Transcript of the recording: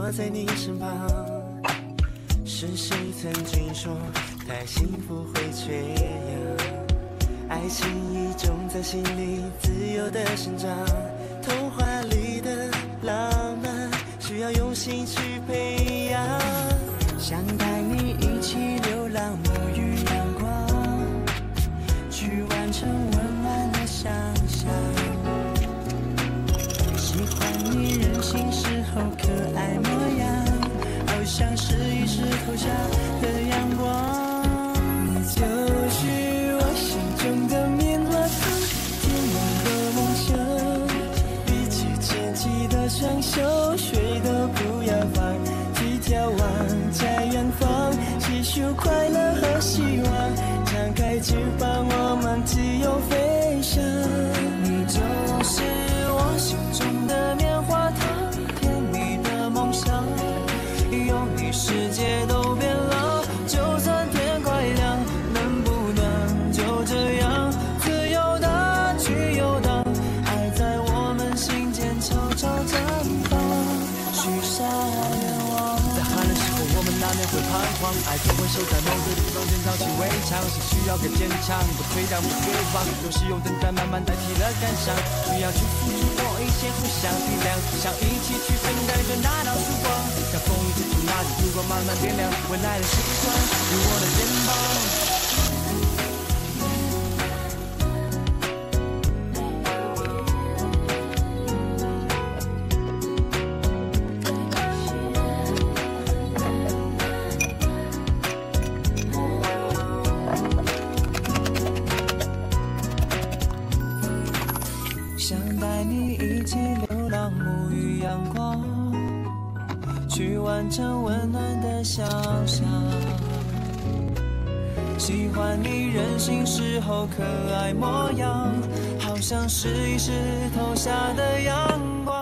我在你身旁。是谁曾经说太幸福会缺氧？爱情已种在心里自由的生长，童话里的浪漫需要用心去培养。想带你一起流浪，沐浴阳光，去完成温暖的想象。喜欢你任性时候可爱模样，好像是一石头下的阳光。你就是我心中的棉花糖，甜蜜的梦想。比起牵起的双手，谁都不要放弃眺望在远方，细数快乐和希望，张开翅膀，我们自由飞翔。你就是我心中的棉花糖，甜蜜的梦想，有你世界都变了，就算天快亮，能不能就这样自由的去游荡？爱在我们心间悄悄绽放，许下愿望。在寒冷时候，我们难免会彷徨，爱总会守在某个地方建造起围墙，是需要个坚强，不退让不绝望，有时用等待慢慢代替了感伤，需要去付出多一些，互相体谅，想一起去分担着那道曙光，像风一吹出那点烛光，慢慢点亮未来的时光，有我的肩膀。想带你一起流浪，沐浴阳光，去完成温暖的想象。喜欢你任性时候可爱模样，好像是一石头下的阳光。